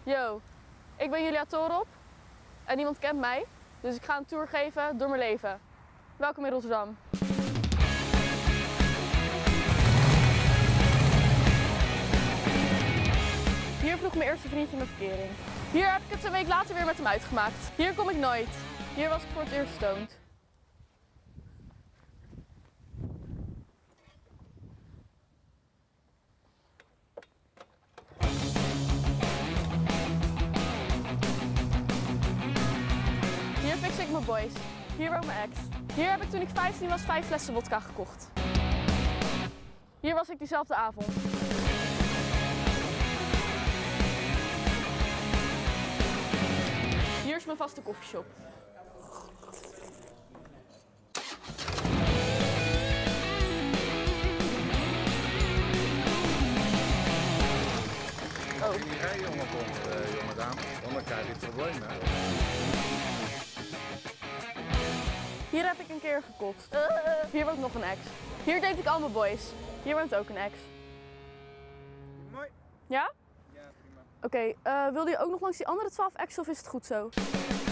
Yo, ik ben Julia Torop en niemand kent mij, dus ik ga een tour geven door mijn leven. Welkom in Rotterdam. Hier vroeg mijn eerste vriendje mijn verkering. Hier heb ik het een week later weer met hem uitgemaakt. Hier kom ik nooit. Hier was ik voor het eerst stoned. Hier fix ik mijn boys. Hier woont mijn ex. Hier heb ik toen ik 15 was 5 flessen wodka gekocht. Hier was ik diezelfde avond. Hier is mijn vaste koffieshop. Als je niet rijjongen komt, jonge dame, dan krijg je problemen. Hier heb ik een keer gekotst. Hier woont nog een ex. Hier date ik al mijn boys. Hier woont ook een ex. Mooi. Ja? Ja, prima. Oké, wilde je ook nog langs die andere 12 exen of is het goed zo?